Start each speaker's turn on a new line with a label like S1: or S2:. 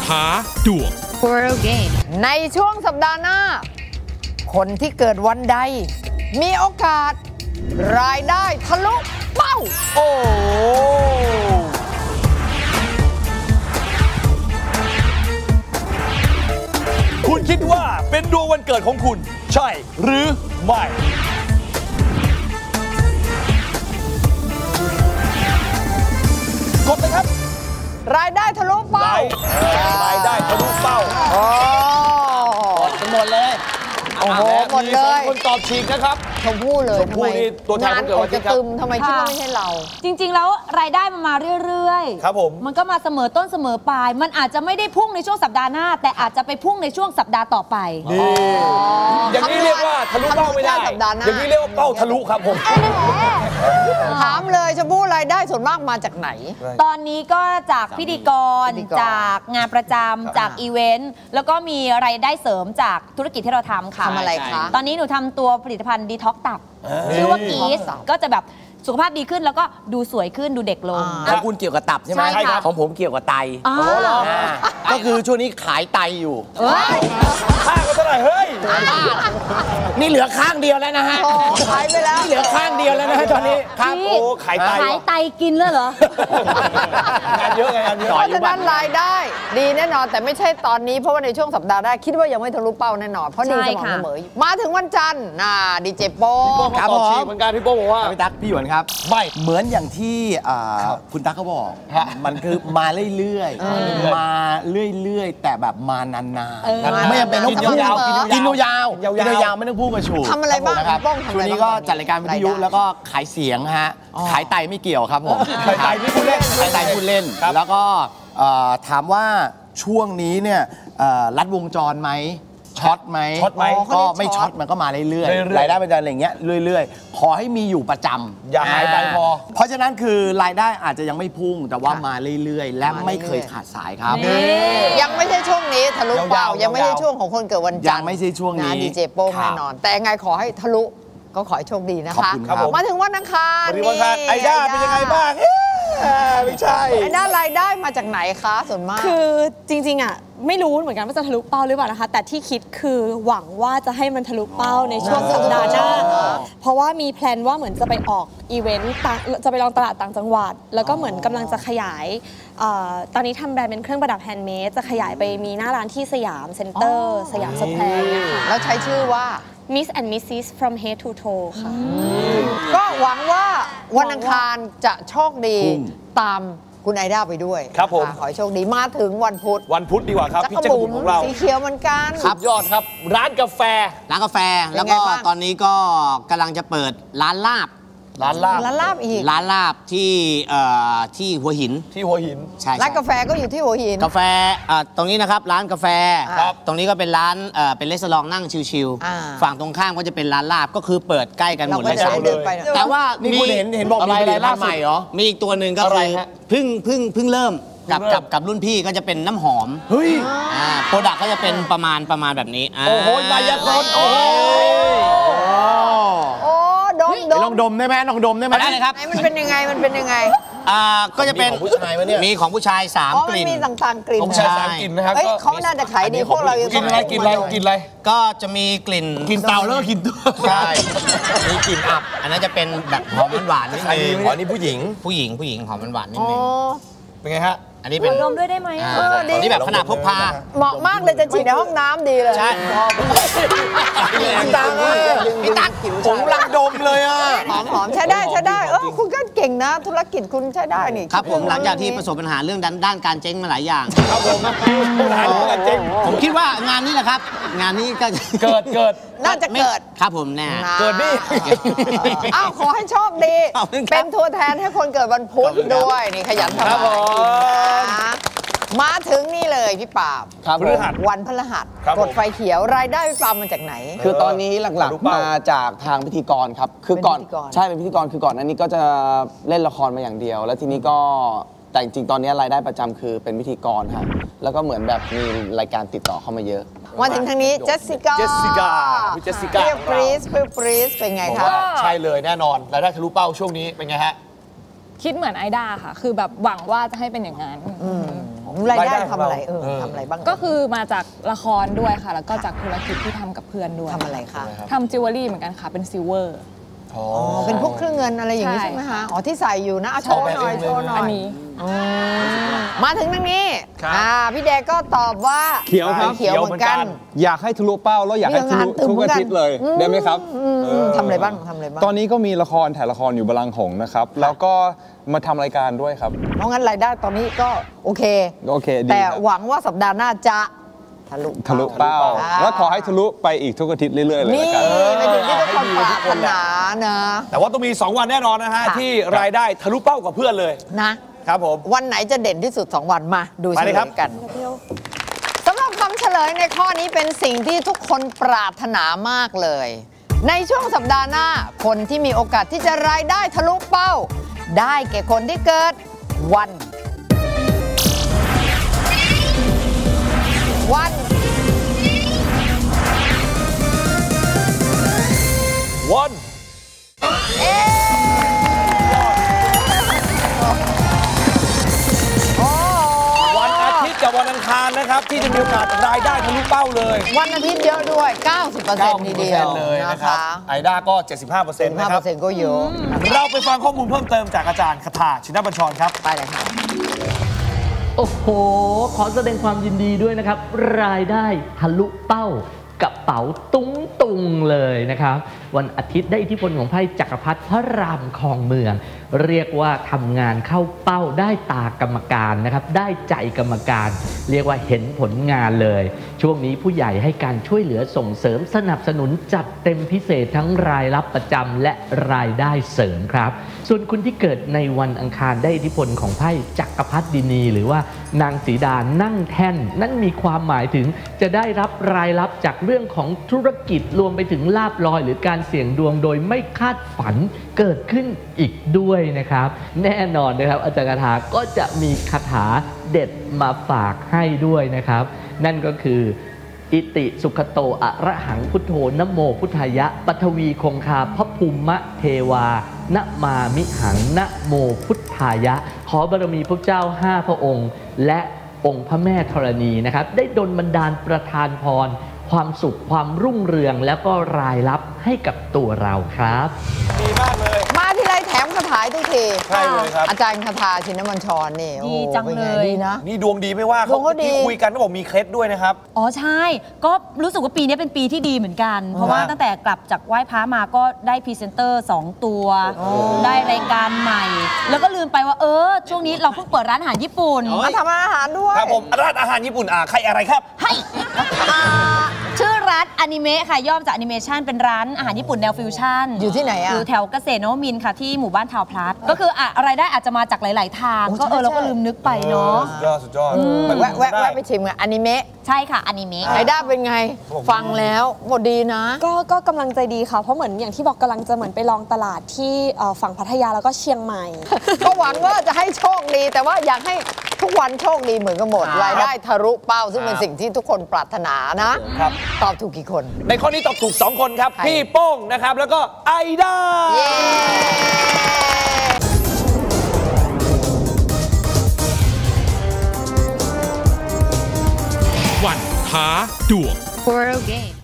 S1: ท้าดวง
S2: World Game
S3: ในช่วงสัปดาห์หน้า คนที่เกิดวันใด มีโอกาส รายได้ทะลุเป้า
S4: โอ้ คุณคิดว่าเป็นดวงวันเกิดของคุณ ใช่หรือไม่กดเลยครับ
S3: รายได้ทะลุเป้าร
S4: ายได้ทะลุเป้า
S3: โอ้
S4: หมดเลย
S3: โอ้โหหมดเลย
S4: 2 คนตอบฉีกนะครับ
S3: ชมพู่เลย
S4: ชมพู่นี่ตัวแทน
S3: งาน
S4: วันเกิด
S3: อ
S4: วั
S3: อก
S4: นที่
S3: จะ
S4: ครับ
S3: ตึมทำไมคิดว่าไม่ใช่เรา
S2: จริงๆแล้วรายได้มันมาเรื่อยๆ
S4: ครับผม
S2: มันก็มาเสมอต้นเสมอปลาย มันอาจจะไม่ได้พุ่งในช่วงสัปดาห์หน้า แต่อาจจะไปพุ่งในช่วงสัปดาห์ต่อไป
S4: นี่อย่างนี้เรียกว่าทะลุเป้าไม่ได้
S3: ทำงานสัปดาห์หน้า
S4: อย่างนี้เรียกว่าเป้าทะลุครับผม
S3: ถามเลยชมพู่รายได้ส่วนมากมาจากไหน
S2: ตอนนี้ก็จากพิธีกร จากงานประจำจากอีเวนต์ แล้วก็มีรายได้เสริมจากธุรกิจที่เราทำค่ะ
S3: ทำอะไรคะ
S2: ตอนนี้หนูทำตัวผลิตภัณฑ์ดีท็อกตับ ชื่อว่ากีสก็จะแบบสุขภาพดีขึ้นแล้วก็ดูสวยขึ้นดูเด็กลง
S5: ของคุณเกี่ยวกับตับใช่ไหม
S2: ใช่ค่ะ
S5: ของผมเกี่ยวกับไต
S2: อ๋อ
S5: ก็คือช่วงนี้ขายไตอยู่
S2: เอ้ย
S4: ค่าก็เท่าไหร่เฮ้ย
S5: นี่เหลือข้างเดียวแล้วนะฮะ
S3: โอ้ขายไปแล้ว
S5: นี่เหลือข้างเดียวแล้วนะฮะตอนนี้ครับ
S2: นี่
S4: โอ้ขายไต
S2: ขายไตกินแล้วเหรอ
S4: งานเยอะไงงานเยอะ
S3: เพราะฉะนั้นรายได้ดีแน่นอนแต่ไม่ใช่ตอนนี้เพราะว่าในช่วงสัปดาห์หน้าคิดว่ายังไม่ทะลุเป้าแน่นอนเพราะดี
S2: ใช่
S3: สม่ำ
S2: ค่ะ
S3: เสมอมาถึงวันจันทร์ดีเจโป้
S4: พี่โป้ก็ตอบฉีกเหมือนกันพี่โป้บอกว่า
S5: พี่ตั๊กพี่หยวนครับ
S4: ไม่
S5: เหมือนอย่างที่คุณตั๊กเขาบอก
S4: ฮะ
S5: มันคือมาเรื่อยๆมาเรื่อยๆ แต่แบบมานาน
S2: เออ
S5: ๆไม่จำเป็นต้อง
S4: กินยาวๆ
S5: กินยาว
S4: กินยาวๆ
S5: กินยาวๆไม่ต้องพูดกระชู
S3: ทำอะไรบ้าง
S5: นะครับ
S3: ป้องทำอะไร
S5: ช่วงนี้
S3: บ้าง
S5: ก็จัดรายการวิทยุ
S3: รายได้
S5: แล้วก็ขายเสียงฮะขายไตไม่เกี่ยวครับผม
S4: ขายไตนี่พูดเล่น
S5: ขายไตพูดเล่น
S4: ครับ
S5: แล้วก็ถามว่าช่วงนี้เนี่ยรัดวงจรไหมช็อตไหม
S4: ช็อตไหม
S5: ก็ไม่ช็อตมันก็มาเรื่อยๆรายได้เป็นอะไรอย่างเงี้ยเรื่อยๆ ขอให้มีอยู่ประจำ
S4: อย่าหายไปพอ
S5: เพราะฉะนั้นคือรายได้อาจจะยังไม่พุ่งแต่ว่ามาเรื่อยๆ และไม่เคยขาดสายครับ
S3: ยังไม่ใช่ช่วงนี้ทะลุเป้าย
S4: าวๆ
S3: ยังไม่ใช่ช่วงของคนเกิดวันจันทร์
S5: ยังไม่ใช่ช่วงนี้
S3: ดีเจโป้ง
S5: ครับ
S3: แน่นอน แต่ยังไงขอให้ทะลุก็ขอให้โชคดีนะ
S5: ขอบ
S3: คะ
S5: คุณครับผม
S3: มาถึงวันอังคาร
S4: วันนี้วันอังคารไอด้าเป็นยังไงบ้างไม่ใช่
S3: ไอด้ารายได้มาจากไหนคะส่วนมาก
S6: คือจริงๆอ่ะไม่รู้เหมือนกันว่าจะทะลุเป้าหรือเปล่านะคะ แต่ที่คิดคือหวังว่าจะให้มันทะลุเป้าในช่วงสัปดาห์หน้า เพราะว่ามีแพลนว่าเหมือนจะไปออกอีเวนต์จะไปลองตลาดต่างจังหวัด แล้วก็เหมือนกำลังจะขยายตอนนี้ทำแบรนด์เป็นเครื่องประดับแฮนด์เมดจะขยายไปมีหน้าร้านที่สยามเซ็นเตอร์สยามสแควร์เนี่ยค่ะ
S3: แล้วใช้ชื่อว่า
S6: Miss and Mrs from Head to Toe ค่ะ
S3: ก็หวังว่าวันอังคารจะโชคดีตามคุณไอด้าไปด้วย
S4: ครับผม
S3: ขอให้โชคดีมาถึงวันพุธ
S4: วันพุธดีกว่าครับ
S3: จัก
S4: พี่
S3: ร
S4: จักร
S3: บุ๋
S4: บุ๋
S3: ม
S4: มของเรา
S3: สีเขียวเหมือนกัน
S4: สุดยอดครับ ร้านกาแฟ
S5: ร้านกาแฟ
S3: เป็นไง
S5: แล้วก็
S3: บ้าง
S5: ตอนนี้ก็กำลังจะเปิดร้านลาบ
S4: ร้านลาบ
S3: ร้านลาบอีก
S5: ร้านลาบที่หัวหิน
S4: ที่หัวหิน
S5: ใช่
S3: ร้านกาแฟก็อยู่ที่หัวหิน
S5: กาแฟตรงนี้นะครับร้านกาแฟ
S4: ครับ
S5: ตรงนี้ก็เป็นร้านเป็นรีสอร์ทนั่งชิล
S3: อ่า
S5: ๆฝั่งตรงข้ามก็จะเป็นร้านลาบก็คือเปิดใกล้กันห
S3: เรา
S5: มด
S3: ก็
S5: เลย
S3: จะ
S5: ครับ
S3: ได้เดินไป
S5: แต่ว่า
S4: นี่
S5: มี
S4: คุณเห็นบอกมี
S5: อะไร
S4: ผลิตภัณฑ์
S5: ล่าสุด
S4: ใหม่เหรอ
S5: มีอีกตัวหนึ่งก็
S4: อะไร
S5: คือ
S4: ฮะ
S5: เพิ่งเริ่มกับรุ่นพี่ก็จะเป็นน้ำหอม
S4: เฮ้ย
S5: โปรดักก็จะเป็นประมาณแบบนี้
S4: โอ้โหมายากลโอ้โห
S3: โอ้ดม
S5: ลองดมได้ไหมลองดมได้ไหมได้เลยครับ
S3: ไหนมันเป็นยังไงมันเป็นยังไง
S5: ก็จะเป็น
S4: มีของผู้ชายวะเนี่ย
S5: มีของผู้ชาย
S3: อ๋อ
S5: 3 ก
S3: มัน
S5: ลิ่น
S3: มีต่างๆกลิ่น
S4: ผมใช้สามกลิ่นนะครับ
S3: เอ้ยเขาน่าจะขายดีพวกเรายัง
S4: กินอะไรกินอะไรกินอะไร
S5: ก็จะมีกลิ่น
S4: กินเตาแล้วก็กินตัว
S5: ใช่มีกลิ่นอับ อันนั้นจะเป็นแบบหอมหวานๆนิด
S4: ขาย
S5: นึ
S4: ดี
S5: ง
S4: ไหมอ๋อนี่ผู้หญิง
S5: ผู้หญิงหอมหวานๆนิด
S3: อ๋อ
S5: นึง
S4: เป็นไงฮะ
S5: อันนี้เป็น
S2: รวมด้วยได้ไหม
S3: ดี
S5: อันนี้แบบขนาดพกพา
S3: เหมาะมากเลยจะฉีดในห้องน้ำดีเลย
S5: ใช่
S4: พี่ตังค์พี่ตังค์
S5: ผมรังดมเลยอ่ะ
S3: หอมใช้ได้คุณก็เก่งนะ ธุรกิจคุณใช้ได้นี่
S5: ครับผมหลังจากที่ประสบปัญหาเรื่องด้านการเจ๊งมาหลายอย่าง
S4: ครับผมหาเรื่องกันเจ๊ง
S5: ผมคิดว่างานนี้แหละครับ งานนี้ก็
S4: เกิด
S3: น่าจะเกิด
S5: ครับผมแน่
S4: เกิดนี่
S3: อ้าวขอให้โชคดี
S5: ขอบคุณครับ
S3: เป็นตัวแทนให้คนเกิดวันพุธด้วยนี่ขยันทำ
S4: ครับ
S3: งาน
S4: ผม
S3: นะมาถึงนี่เลยพี่ปราบ
S4: ครับผม
S3: วันพฤหัส
S4: ครับผม
S3: กดไฟเขียวรายได้พี่ปราบมาจากไหน
S7: คือตอนนี้หลัก
S4: รู้
S7: ๆ
S4: เปล่า
S7: มาจากทางพิธีกรครับ คือก่อน
S3: เป็นพิธีกร
S7: ใช่เป็นพิธีกรคือก่อนหนั้นนี้ก็จะเล่นละครมาอย่างเดียว แล้วทีนี้ก็แต่จริงๆตอนนี้รายได้ประจำคือเป็นพิธีกรครับแล้วก็เหมือนแบบมีรายการติดต่อเข้ามาเยอะ
S3: มาถึงทางนี้เจสสิก้า
S4: เจสสิก้าพี่เจสสิก้า
S3: เปรี้ยวปรีสเปรี้ยวปรีสเป็นไง
S4: ผม
S3: คะ
S4: ว่าใช่เลยแน่นอนรายได้ทะลุเป้าช่วงนี้เป็นไงฮะ
S8: คิดเหมือนไอด้าค่ะ คือแบบหวังว่าจะให้เป็นอย่างนั้น
S3: รายได้ทำอะไรทำอะไรบ้าง
S6: ก็คือมาจากละครด้วยค่ะ แล้วก็จากธุรกิจที่ทำกับเพื่อนด้วย
S3: ทำอะไรคะ
S6: ทำจิวเวลรี่เหมือนกันค่ะ เป็นซิลเวอร์
S3: อ๋อเป็นพวกเครื่องเงินอะไรอย่างนี้
S6: ใช่
S3: ใช่ไหมคะอ๋อที่ใส่อยู่นะโชว์หน่อยโชว์หน่อย
S6: อันนี้
S3: มาถึงทางนี้พี่แดกก็ตอบว่า
S1: เขียวครับ
S3: เขียวเหมือนกัน
S1: อยากให้ทะลุเป้าแล้วอยากให้ทะลุทุกอาทิตย์เลยได้ไหมครับ
S3: ทำอะไรบ้างทำอะไรบ้าง
S1: ตอนนี้ก็มีละครถ่ายละครอยู่บลังก์หงส์นะครับ แล้วก็มาทำรายการด้วยครับ
S3: เพราะงั้นรายได้ตอนนี้ก็โอเค
S1: โอเคดี
S3: แต่
S1: ครับ
S3: หวังว่าสัปดาห์หน้าจะทะลุ
S1: ทะลุเป้า แล้วขอให้ทะลุไปอีกทุกอาทิตย์เรื่อยๆเลย
S3: นี่
S1: ละกัน
S3: เป็นสิ่งที่ทุกคนปรารถนานะ
S4: แต่ว่าต้องมี 2 วันแน่นอนนะฮะ
S3: ค่ะ
S4: ที่รายได้ทะลุเป้ากับเพื่อนเลย
S3: นะครับ
S4: ผม
S3: วันไหนจะเด่นที่สุด 2 วันมาดู
S4: ไป
S3: เฉ
S4: เล
S3: ล
S4: ยครับ
S3: ยกันสำหรับคำเฉลยในข้อนี้เป็นสิ่งที่ทุกคนปรารถนามากเลย ในช่วงสัปดาห์หน้าคนที่มีโอกาสที่จะรายได้ทะลุเป้า ได้แก่คนที่เกิดวัน
S4: วัน วันอาทิตย์กับวันอังคารนะครับ ที่จะมีโอกาสรายได้ทะลุเป้าเลย
S3: วันอาทิตย์เยอะด้วย 90%ทีเดียว
S4: 90%เลย
S3: นะ
S4: นะครับ
S3: คะ
S4: ไอด้าก็ 75%นะครับ
S3: 5%ก็เยอะ
S4: เราไปฟังข้อมูลเพิ่มเติมจากอาจารย์คทาชินบัญชรครับ
S3: ไปเลยค่ะ
S8: โอ้โห ขอแสดงความยินดีด้วยนะครับ รายได้ทะลุเป้ากระเป๋าตุงๆเลยนะครับ วันอาทิตย์ได้อิทธิพลของไพ่จักรพรรดิพระรามครองเมือง เรียกว่าทำงานเข้าเป้าได้ตากรรมการนะครับ ได้ใจกรรมการ เรียกว่าเห็นผลงานเลย ช่วงนี้ผู้ใหญ่ให้การช่วยเหลือส่งเสริมสนับสนุนจัดเต็มพิเศษทั้งรายรับประจำและรายได้เสริมครับ ส่วนคุณที่เกิดในวันอังคารได้อิทธิพลของไพ่จักรพรรดินีหรือว่านางสีดานั่งแท่นนั่นมีความหมายถึงจะได้รับรายรับจากเรื่องของธุรกิจรวมไปถึงลาภลอยหรือการเสี่ยงดวงโดยไม่คาดฝันเกิดขึ้นอีกด้วยนะครับ แน่นอนนะครับอาจารย์คาถาก็จะมีคาถาเด็ดมาฝากให้ด้วยนะครับ นั่นก็คืออิติสุขโตอะระหังพุทโธนะโมพุทธายะปัทวีคงคาพระภูมิเทวานะมามิหังนะโมพุทธายะขอบารมีพระเจ้า5พระองค์ และองค์พระแม่ธรณีนะครับได้ดลบันดาลประทานพรความสุขความรุ่งเรืองแล้วก็รายรับให้กับตัวเราครับ
S4: ดีมากเลย
S3: มาที่ไรแถมคาถาทุกที
S4: ใช่เลยครับ
S3: อาจารย์คาถาชินบัญชรนี่โอ้
S2: ดี
S3: โห
S2: จัง
S3: ป็นไ
S2: เลย
S3: ดีนะ
S4: นี่ดวงดีไม่ว่า
S3: ดวงเขาดี
S4: ที่คุยกันก็บอกมีเคล็ดด้วยนะครับ
S2: อ๋อใช่ ก็รู้สึกว่าปีนี้เป็นปีที่ดีเหมือนกัน เพราะว่าตั้งแต่กลับจากไหว้พระมาก็ได้พรีเซนเตอร์ 2 ตัว ได้รายการใหม่ แล้วก็ลืมไปว่าช่วงนี้เราเพิ่งเปิดร้านอาหารญี่ปุ่น
S3: มาทำอาหารด้วย
S4: ครับผมร้านอาหารญี่ปุ่นใครอะไรครับ
S2: ให้ชื่อร้านอนิเมะค่ะ ย่อมาจากแอนิเมชันเป็นร้านอาหารญี่ปุ่นแนวฟิวชั่น
S3: อยู่ที่ไหนอะ
S2: อยู่แถวเกษตรนวมินทร์ค่ะ ที่หมู่บ้านทาวน์พลัสก็คือรายได้อาจจะมาจากหลาย ๆ ทาง
S3: โอ้
S2: ก็
S3: ใช่
S2: เราก็
S3: ใช่
S2: ลืมนึกไปเนาะ
S4: สุดยอดสุดยอด
S3: แวะไปชิมกันอนิเมะ
S2: ใช่ค่ะอนิเมะ
S3: ไอด้าเป็นไง ฟังแล้วหมดดีนะ
S6: ก็กำลังใจดีค่ะ เพราะเหมือนอย่างที่บอกกำลังจะเหมือนไปลองตลาดที่ฝั่งพัทยาแล้วก็เชียงใหม่
S3: ก็หวังว่าจะให้โชคดี แต่ว่าอยากให้ทุกวันโชคดีเหมือนกันหมด รายได้ทะลุเป้า ซึ่งเป็นสิ่งที่ทุกคนปรารถนานะครับ ตอบถูกกี่คน
S4: ในข้อนี้ตอบถูก 2 คนครับ
S3: ใคร
S4: พี่โป้งนะครับ แล้วก็ไอด้า
S3: เย้
S9: วันท้าดวง
S10: Poro Game